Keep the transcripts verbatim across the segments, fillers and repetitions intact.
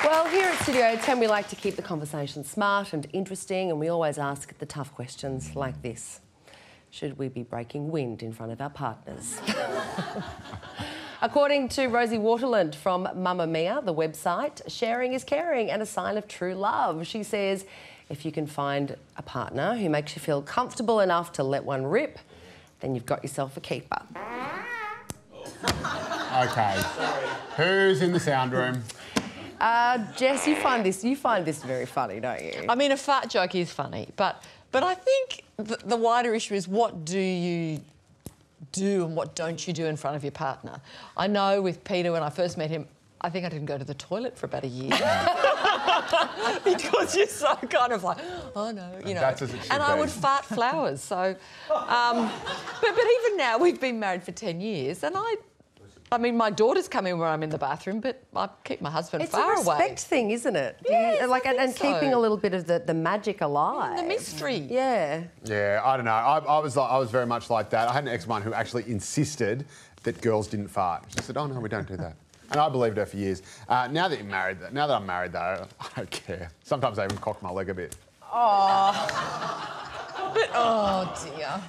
Well, here at Studio ten, we like to keep the conversation smart and interesting, and we always ask the tough questions like this. Should we be breaking wind in front of our partners? According to Rosie Waterland from Mamamia, the website, sharing is caring and a sign of true love. She says, if you can find a partner who makes you feel comfortable enough to let one rip, then you've got yourself a keeper. Okay. Who's in the sound room? Uh, Jess, you find this you find this very funny, don't you? I mean, a fart joke is funny, but but I think the, the wider issue is what do you do and what don't you do in front of your partner? I know with Peter, when I first met him, I think I didn't go to the toilet for about a year. Because you're so kind of like, oh no, you know. That's as it should and I be. would fart flowers, so... Um, but, but even now, we've been married for ten years, and I... I mean, my daughters come in when I'm in the bathroom, but I keep my husband it's far a respect away. thing, isn't it? Yes, You- like, I and, think and so. keeping a little bit of the, the magic alive. The mystery. Yeah. Yeah, I don't know. I, I was like, I was very much like that. I had an ex-one who actually insisted that girls didn't fart. She said, "Oh no, we don't do that." And I believed her for years. Uh, now that you're married, now that I'm married though, I don't care. Sometimes I even cock my leg a bit. Oh. But, oh dear.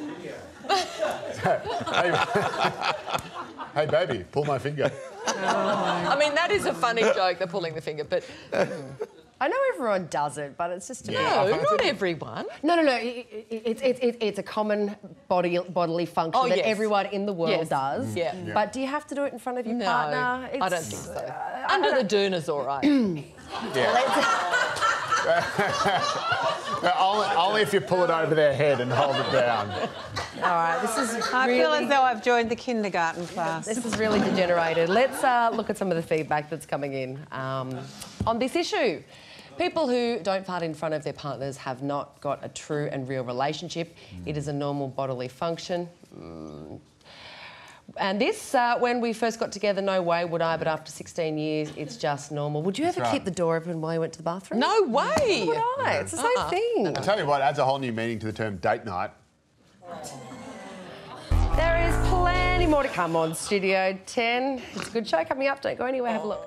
hey, hey, baby, pull my finger. I mean, that is a funny joke, the pulling the finger, but... I know everyone does it, but it's just... Yeah. No, not everyone. No, no, no. It, it, it, it, it, it's a common body bodily function Oh, that yes. everyone in the world Yes. does. Yeah. Yeah. But do you have to do it in front of your No, partner? I don't It's- think so. uh, Under the doona's all right. Yeah. only, only if you pull it over their head and hold it down. All right, this is I really... feel as though I've joined the kindergarten class. This is really degenerated. Let's uh, look at some of the feedback that's coming in um, on this issue. People who don't fart in front of their partners have not got a true and real relationship. Mm. It is a normal bodily function. Mm. And this, uh, when we first got together, no way would I, but after sixteen years, it's just normal. Would you ever right. keep the door open while you went to the bathroom? No way! Would I? It's the same Uh-uh. thing. I tell you what, adds a whole new meaning to the term date night. There is plenty more to come on Studio ten. It's a good show coming up. Don't go anywhere. Have a look.